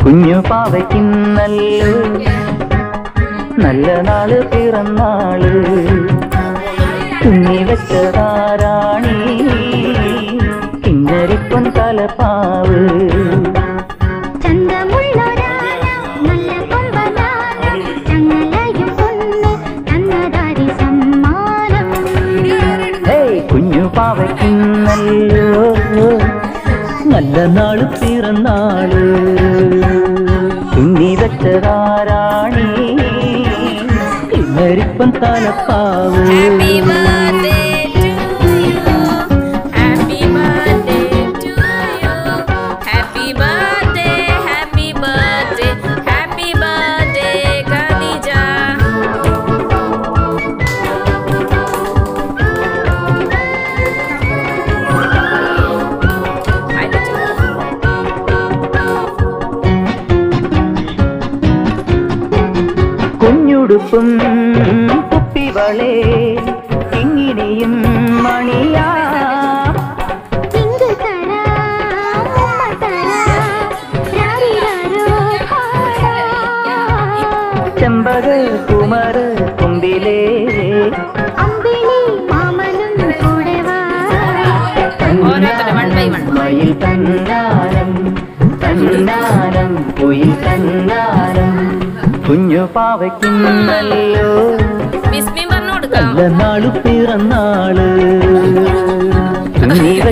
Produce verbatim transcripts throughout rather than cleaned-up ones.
കുഞ്ഞു പാവയ്ക്കിന്നല്ലോ നല്ല നാള് പിറന്നാള് കുഞ്ഞി വെച്ചതാരാണി കിന്നരിപ്പൊൻ തലപ്പാവ് കുഞ്ഞു പാവയ്ക്കിന്നല്ലോ നല്ല നാള് പിറന്നാള് കുഞ്ഞി വെച്ചതാരാണി കിന്നരിപ്പൊൻ തലപ്പാവ് കുഞ്ഞുടുപ്പും കുപ്പിവളേ ഇങ്ങനെയും മണിയാ ചെമ്പക കുമര കുമ്പിലേ മയിൽ തന്നാരം തന്നാരം കുയിൽ തന്നാരം കുഞ്ഞു പാവയ്ക്കിന്നല്ലോ നല്ല നാളു പിറന്നാള് കുഞ്ഞി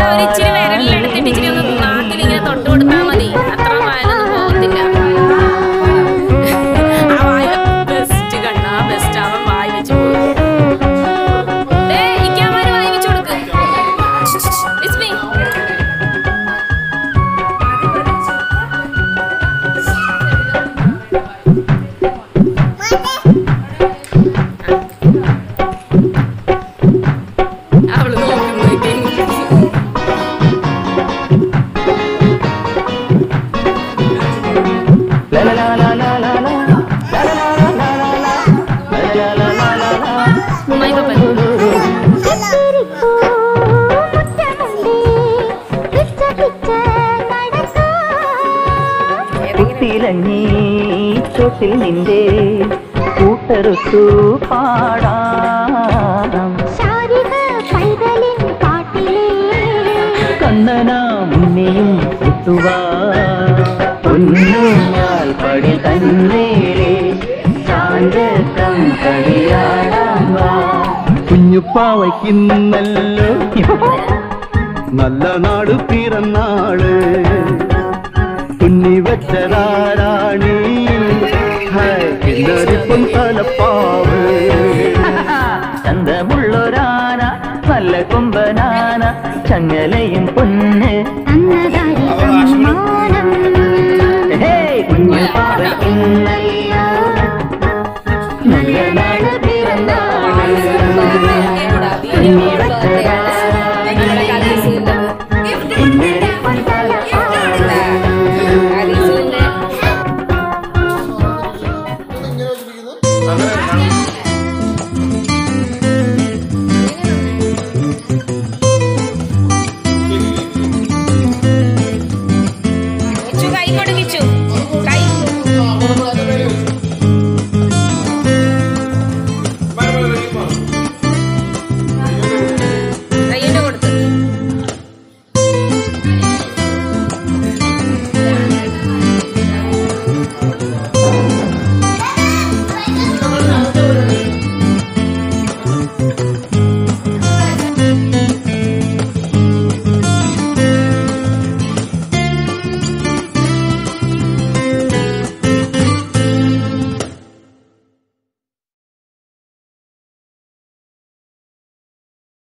ിലങ്ങി ചോട്ടിൽ നിന്റെ കൂട്ടറുത്തു പാടാം കണ്ണനാ മുന്നെയും കുത്തുവാ പൊന്നുമാൽ പടി തന്നേരെ ചാന്തക്കം കളിയാടാം കുഞ്ഞുപ്പാവയ്ക്കിന്നല്ലോ നല്ല നാട് പിറന്നാള് കുഞ്ഞി വെച്ചതാരാണി കിന്നരിപ്പൊൻ തലപ്പാവ് ചന്തമുള്ളൊരാന നല്ല കൊമ്പനാന ചങ്ങലയും പൊന്ന്